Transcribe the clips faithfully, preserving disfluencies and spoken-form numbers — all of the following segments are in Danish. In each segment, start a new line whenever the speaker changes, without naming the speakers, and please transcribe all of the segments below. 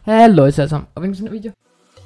Hallo alle sammen, og velkommen til en video.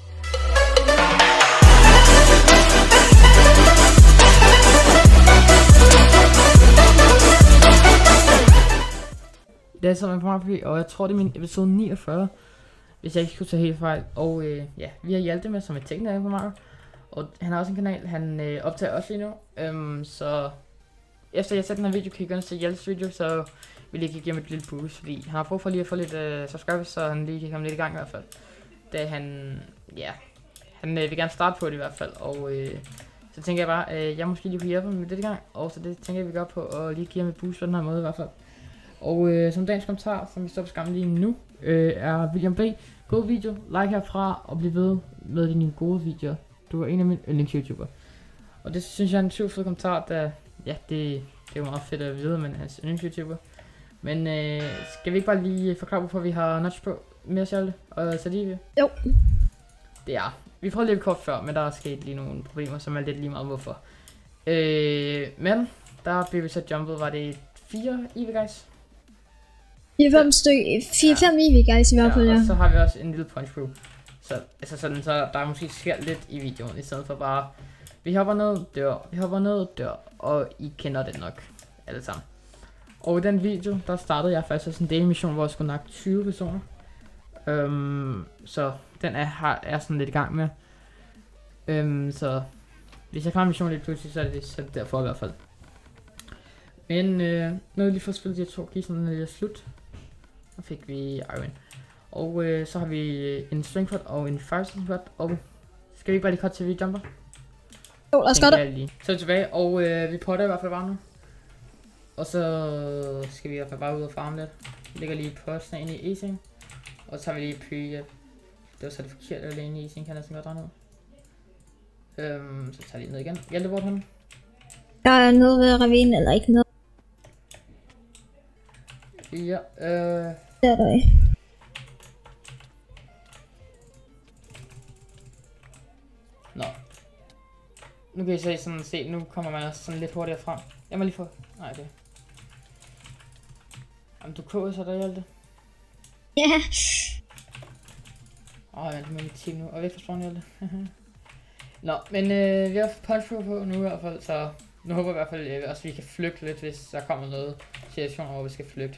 Det er sådan på mig, og jeg tror det er min episode niogfyrre, hvis jeg ikke skulle tage helt fejl. Og øh, ja, vi har Hjalte med som er tekniker på mig, og han har også en kanal, han øh, optager også lige nu. Øhm, så efter jeg sætter den her video, kan I gå ind og se Hjaltes video, så vil jeg lige give ham et lille boost, fordi han har brug for lige at få lidt øh, subscribers, så han lige kan komme lidt i gang i hvert fald. Da han, ja, han øh, vil gerne starte på det i hvert fald, og øh, så tænker jeg bare, øh, jeg måske lige kunne hjælpe ham med det i gang, og så det tænker jeg vi gør på at lige give ham et boost på den her måde i hvert fald. Og øh, som dagens kommentar, som vi står på skærmen lige nu, øh, er William B. God video, like herfra, og bliv ved med dine gode videoer. Du er en af mine yndlings YouTuber. Og det synes jeg er en super fed kommentar, da ja, det, det er jo meget fedt at vide, men hans yndlings YouTuber. Men øh, skal vi ikke bare lige forklare, hvorfor vi har notch på mere Hjalte og Sadivia?
Jo.
Det er. Vi prøvede lidt kort før, men der er sket lige nogle problemer, som er lidt lige meget hvorfor. Øh, men der blev vi så jumpet, var det fire E V guys?
fire fem stykker, fire fem E V guys i hvert fald, ja.
Og så har vi også en lille punch through. Så, altså sådan, så der måske sker lidt i videoen, i stedet for bare, vi hopper ned, dør, vi hopper ned, dør, og I kender det nok, alle sammen. Og i den video, der startede jeg faktisk sådan en delmission, hvor jeg skulle nakke tyve personer. Øhm, så den er, har, er sådan lidt i gang med. Øhm, så hvis jeg klarer mission lidt pludselig, så er det, så er det derfor i hvert fald. Men øh, nu er vi lige fået spillet de her to kister, når det er slut. Så fik vi Iron. Og øh, så har vi en Stringpot og en Fire Stringpot. Og skal vi ikke bare lige cut til vi jumper?
Jo, lad os gøre det.
Så er vi tilbage, og øh, vi potter i hvert fald bare nu. Og så skal vi i hvert fald bare ud og farme lidt. Vi lægger lige posten ind i Easing. Og så tager vi lige Pyja. Det var så det forkert, at lægge ind i Easing, kan jeg næsten godt drage ned. Øhm, så tager jeg lige ned igen. Hjalte, hvor er den?
Jeg er nede ved ravinen, eller ikke nede.
Ja, øh...
Der er der.
Nå. Nu kan I så sådan se, nu kommer man også sådan lidt hurtigere frem. Jeg må lige få... Nej, det... Jamen, du koger så der, Hjalte.
Ja.
Åh, oh, jeg er med mit team nu. Og væk fra spawn, Hjalte. Nå, men øh, vi har punch på nu i hvert fald, så... Nu håber jeg i hvert fald øh, også, at vi kan flygte lidt, hvis der kommer noget situation, hvor vi skal flygte.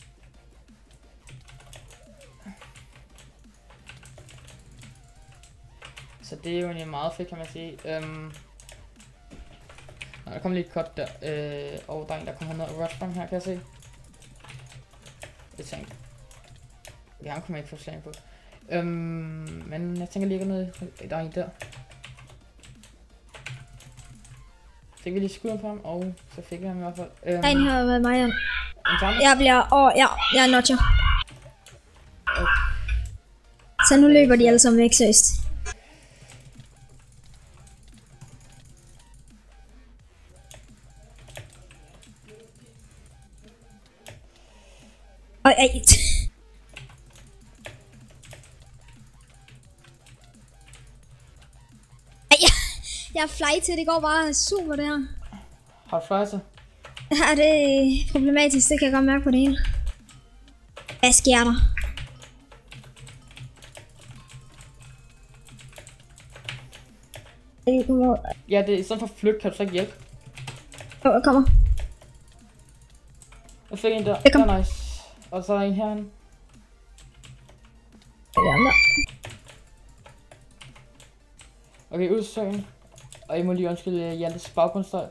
Så det er jo egentlig meget fedt, kan man sige. Øhm... Nå, der kommer lige et cut der. Øh... Og der er en, der kommer ned og rush from her, kan jeg se. Jeg tænker... Ja, han kommer ikke få slag på. Øhm... Men jeg tænker lige at gå ned. Der er en der. Fik vi lige skuden på ham, og så fik jeg ham i hvert fald. Øhm...
Der er en her med mig. En
samme?
jeg bliver... Åh, ja, jeg er notcher.
Okay.
Så nu løber de alle sammen væk, seriøst. Oj, ej. Ej, jeg er fly til, det går bare super det her.
Har du fly til?
Ja, det er problematisk, det kan jeg godt mærke på det hele. Hvad sker der?
Ja, det er i stedet for flygt, kan du så ikke hjælpe?
Jo, jeg kommer.
Jeg fik en der,
det
er nice. Og så er der en herinde. Okay, ud af søen. Og I må lige undskylde Hjaltes baggrundsstøj.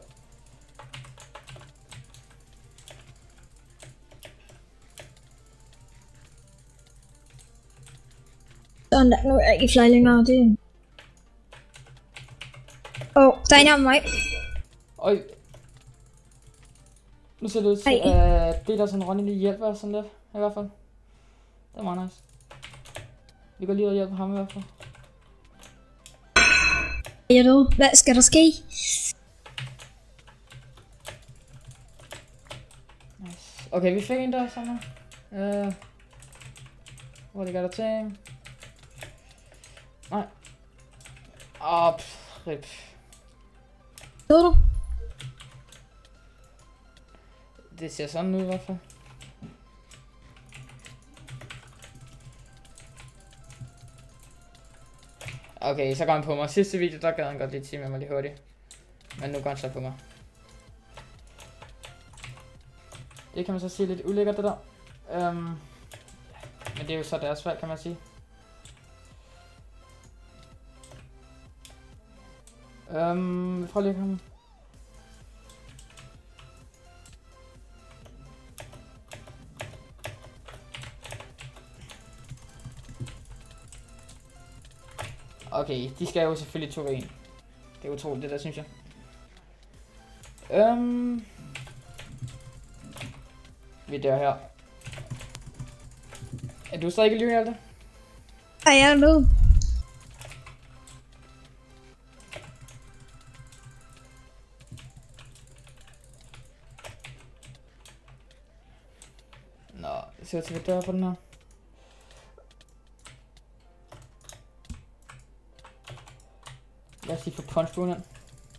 Sådan der, nu er jeg ikke fly længere, det... Åh, oh, der er en af mig.
Øj. Nu ser det ud til, at det der sådan Ronny lige hjælper sådan lidt, i hvert fald. Det er meget nice. Vi går lige ud og hjælper ham i hvert fald.
Jeg ved, hvad skal der ske?
Nice. Okay, vi fik en der sådan her. Uh, hvor ligger der ting? Nej. Åh, oh, rip.
Ved du?
Det ser sådan ud i hvert fald. Okay, så går han på mig. Sidste video, der gad han godt lige til med mig lige hurtigt. Men nu går han så på mig. Det kan man så sige lidt ulækkert, det der. Um, men det er jo så deres valg, kan man sige. Um, vi prøver lige at komme. Okay, de skal jo selvfølgelig to en. Det er utroligt, det der, synes jeg. Um, vi dør her. Er du stadig i live, Hjalte?
Ej, jeg er nu.
Nå, det ser ud til, at vi dør på den her. Lad os lige få punchbuen ind.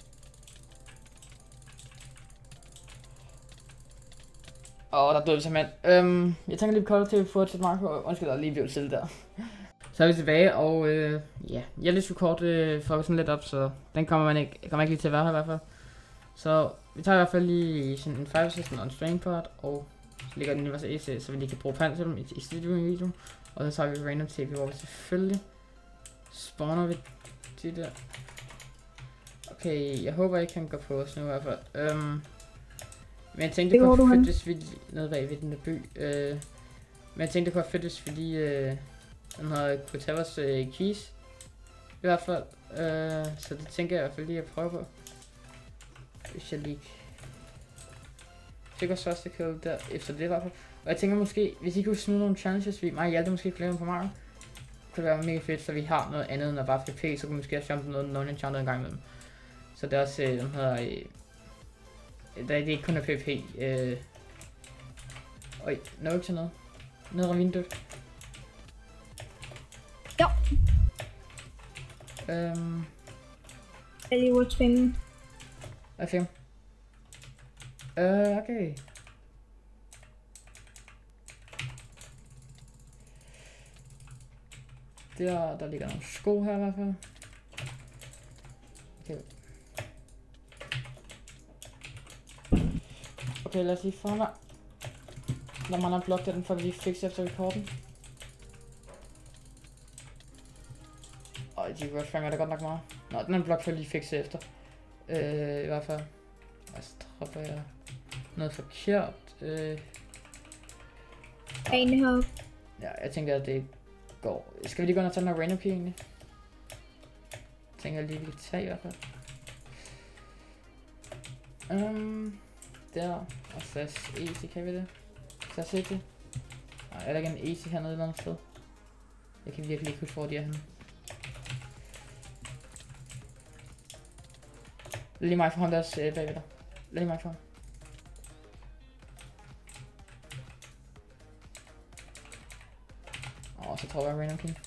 Åh, oh, der døde vi simpelthen. Øhm, jeg tænker lige på kolde til at få til Marco. Undskyld, der er lige blevet til der. Så er vi tilbage, og øh, ja, jeg lige skulle kort øh, få sådan lidt op, så den kommer man ikke, kommer ikke lige til at være her i hvert fald. Så vi tager i hvert fald lige sådan en five assistant og en strain part, og så ligger den i vores A C, så vi lige kan bruge pant til dem i, i studio-video. Og så tager vi random T P, hvor vi selvfølgelig spawner vi de der. Okay, jeg håber ikke han går på os nu i hvert fald. Øhm, men jeg tænkte, det kunne være fedt, hvis vi nede bag ved den der by. Øh, men jeg tænkte, det kunne være fedt, hvis vi lige øh, den havde kunne tage vores øh, keys. I hvert fald. Øh, så det tænker jeg i hvert fald lige at prøve på. Hvis jeg lige fik vores første kill der efter det i hvert fald. Og jeg tænker måske, hvis I kunne smide nogle challenges, vi mig og Hjalte måske kunne lave på Mario. Kunne det være mega fedt, så vi har noget andet end at bare P P, så kunne vi måske også jumpe noget non-enchanted en gang imellem. Så det er også, øh, den hedder, øh, det er ikke kun er P V P, øh, øj, nå ikke til noget, nede af vinduet.
Ja.
Øhm.
Jeg lige watch filmen.
Hvad film? Øh, okay. Der, der ligger nogle sko her i hvert fald. Okay. Okay, lad os lige få mig. Der mangler en blok, der den får vi lige fikse efter rekorden. Øj, de rush fanger det godt nok meget. Nå, den er en blok får lige fikse efter. Øh, i hvert fald. Og så tropper jeg noget forkert. Øh.
En her.
Ja, jeg tænker, at det går. Skal vi lige gå ind og tage den her random key egentlig? Jeg tænker lige, vi kan tage i hvert fald. Um, der. Og så easy, kan vi det? Så se det. Nej, er der ikke en easy hernede et eller andet sted? Jeg kan virkelig ikke huske, hvor de er henne. Lad lige mig for ham deres øh, bagved dig. Lad lige mig for ham. Åh, så tror jeg random king.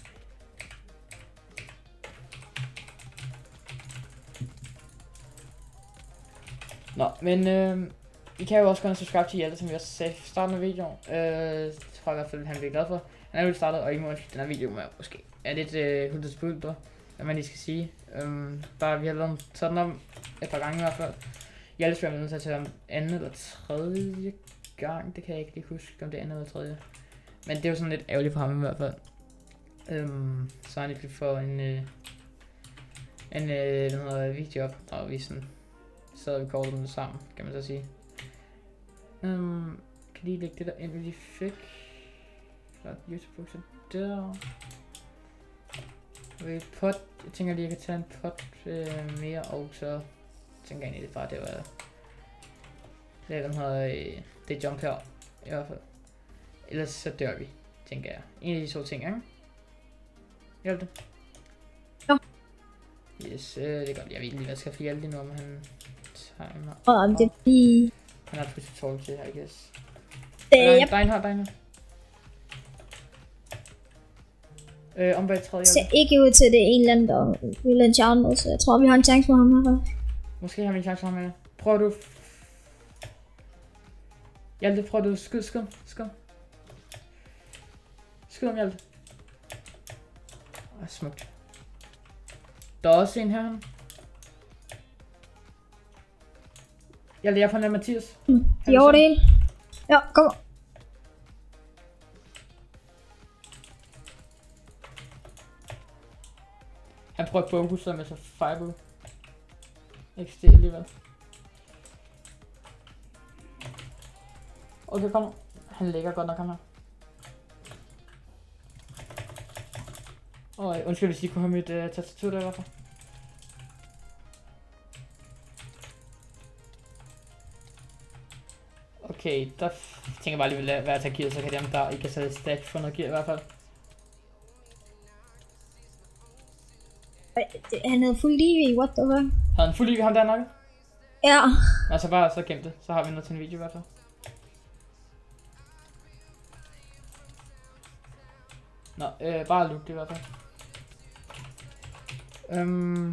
Nå, men øh, I kan jo også gå ind og subscribe til Hjalte, som vi også sagde i starten af videoen. Øh, det tror jeg i hvert fald, han bliver glad for. Han er jo startet, og I må den her video med måske er lidt øh, hultet spildt, hvad man lige skal sige. Øh, bare vi har lavet sådan om et par gange i hvert fald. Hjalte skal være med til ham anden eller tredje gang, det kan jeg ikke lige huske, om det er anden eller tredje. Men det er jo sådan lidt ærgerligt for ham i hvert fald. Øhm, så han ikke får en, øh, en øh, den hedder video op, og vi sådan sad og recordede dem sammen, kan man så sige. Øhm, kan lige lægge det der ind, vi lige fik. Flot YouTube-bukser der. Okay, pot, jeg tænker lige, at jeg kan tage en pot øh, mere, og så tænker jeg egentlig det bare, det var det er den hedder, øh, det jump her, i hvert fald. Ellers så dør vi, tænker jeg. En af de to ting, ikke? Hjælp det?
Ja.
Yes, øh, det er godt. Jeg ved ikke lige, hvad jeg skal for Hjalte nu, om han timer.
Og om det bliver...
Han har pludselig tolv til her, I guess.
Det
er
er...
der er en her, der er en her. Øh, om bag tredje.
Det ser ikke ud til, at det er en eller anden, der vil en chance, så jeg tror, vi har en chance for ham her.
Måske har vi en chance for ham her. Prøv du... Hjalte, prøv du... Skyd, skyd, skyd. Skyd om Hjalte. Åh, smukt. Der er også en her. Jeg lærer fra den Mathias.
Mm. De er over det hele. Ja, kom.
Han prøver at bombe sig med så fireball. Ikke det alligevel. Okay, kom. Han ligger godt nok ham her. Åh, undskyld hvis I kunne have mit uh, tastatur der i hvert fald. Okay, der tænker jeg bare lige, vil være at tage gear, så kan dem der ikke kan sætte stack for noget gear i hvert fald.
Han havde fuld liv i, what the fuck?
Havde han fuld liv i ham der nok?
Ja.
Altså bare så gemt det, så har vi noget til en video i hvert fald. Nå, øh, bare loot det i hvert fald. Øhm...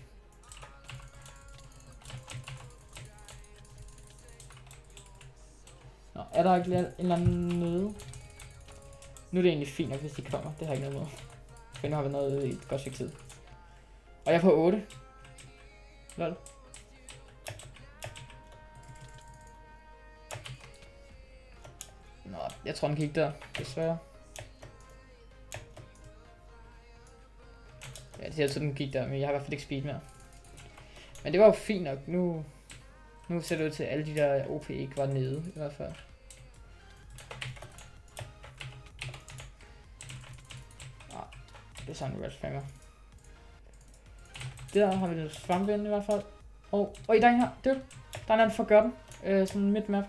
Nå, er der ikke en eller anden nede? Nu er det egentlig fint nok, hvis de kommer. Det har jeg ikke noget med. For nu har vi noget i et godt stykke tid. Og jeg er på otte. Lol. Nå, jeg tror den gik der, desværre. Ja, det ser ud til den gik der, men jeg har i hvert fald ikke speed mere. Men det var jo fint nok. Nu, nu ser det ud til at alle de der O P ikke var nede, i hvert fald. Ah, det er sådan en red fanger. Der har vi lidt svampvind i hvert fald. Og, og i der er en her, dude. Der er en anden Forgotten. Øh, sådan midt map.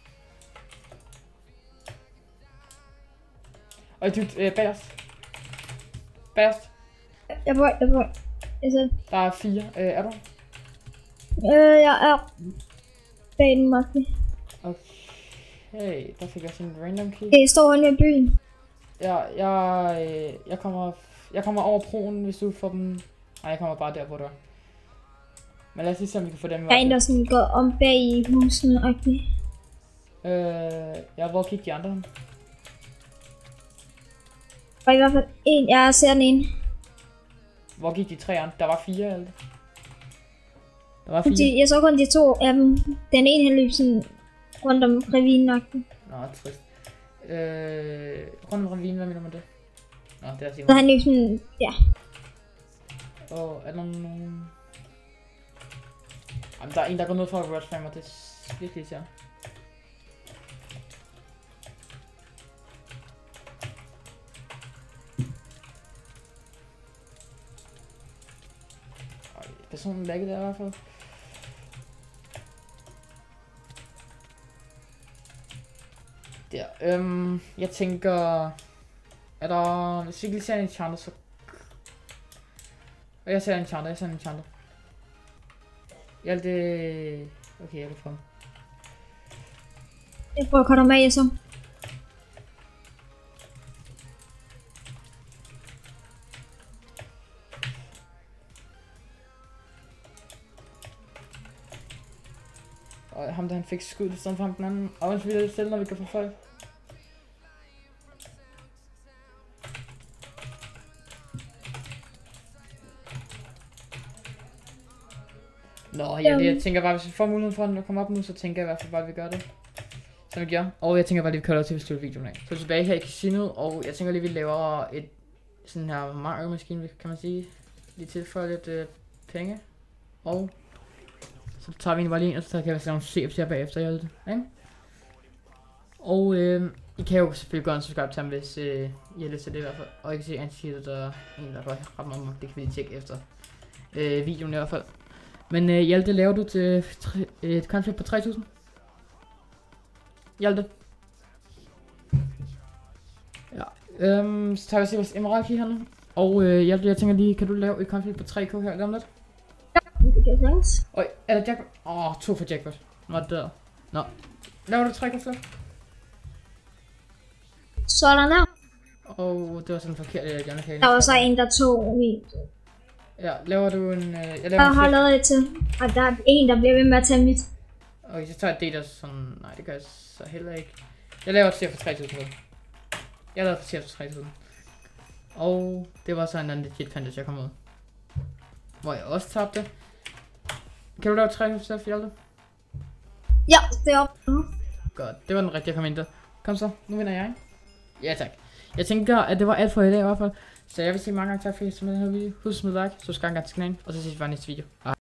Og dude, øh, bagerst. Bagerst.
Jeg er på, jeg er på. Jeg ser.
Der er fire. Øh, er du?
Øh, jeg er bag den måske.
Okay, der fik jeg sådan en random key.
Det står inde i byen.
Ja, jeg, øh, jeg kommer, jeg kommer over broen, hvis du får dem. Nej, jeg kommer bare der, hvor du er. Men lad os lige se, om vi kan få dem.
Der er en, der sådan går om bag i husene, rigtig.
Øh, ja, hvor gik de andre hen?
Og i hvert fald en, jeg ser den ene.
Hvor gik de tre andre? Der var fire alt. Der var fire.
De, jeg så kun de to af dem. Den ene han løb sådan rundt om revinen.
Nå, trist. Øh, rundt om revinen, hvad mener du med det? Nå, det er
Så
Simon.
han løb sådan, ja.
Og er der nogen... Jamen, der er en, der går ned for at rush frame, og det er virkelig især. Personen laggede der i hvert fald. Der, øhm, jeg tænker... Er der... Hvis vi ikke lige ser en enchanter, så... Og jeg ser en enchanter, jeg ser en enchanter. Jeg er det... Okay, jeg kan få ham.
Jeg prøver at cutte ham af, så.
Og ham der han fik skud i stedet for ham den anden. Og hvis vi er lidt stille, når vi kan få folk. Nå, ja, det, jeg tænker bare, hvis vi får muligheden for den at komme op nu, så tænker jeg i hvert fald bare, at vi gør det. Som vi gør. Og jeg tænker bare lige, at vi kører til at slutte videoen af. Så er vi tilbage her i casinoet, og jeg tænker lige, at vi laver et sådan her Mario-maskine, kan man sige. Lige tilføje lidt øh, penge. Og så tager vi egentlig bare lige ind, og så kan jeg nogle C F C'er bagefter, jeg ved det, ikke? Og øh, I kan jo selvfølgelig gøre en subscribe til ham, hvis øh, I har lyst til det i hvert fald. Og I kan se, at han der er en, der går ret meget om, det kan vi lige tjekke efter øh, videoen i hvert fald. Men øh, Hjalte, laver du til et konflikt på tre tusind? Hjalte? Ja, øhm, så tager vi se vores emerald key her nu. Og øh, Hjalte, jeg tænker lige, kan du lave et konflikt på tre K her lige om lidt?
Det kan jeg sagtens.
Øj, er der jackpot? Åh, oh, to for jackpot. Nå, der. Nå. Laver du tre K flip?
Sådan der.
Og det var sådan forkert, jeg gerne kan.
Der var så en, der tog min.
Ja, laver du en... Øh, jeg laver
Jeg
en
har
flip.
lavet det til. Og der er en, der bliver ved med at tage mit.
Okay, så tager jeg det der sådan... Nej, det gør jeg så heller ikke. Jeg laver et C F for tre tusind. Jeg lavede et C F for tre tusind. Og det var så en anden legit fantasy, jeg kom ud. hvor jeg også tabte. Kan du lave tre så Fjolte?
Ja, det er op nu.
Godt, det var den rigtige kommentar. Kom så, nu vinder jeg. Ja tak. Jeg tænker, at det var alt for i dag i hvert fald. Så jeg vil sige mange gange tak for at I så med den her video. Husk at smide like, subscribe til kanalen, og så ses vi bare i næste video. Hej.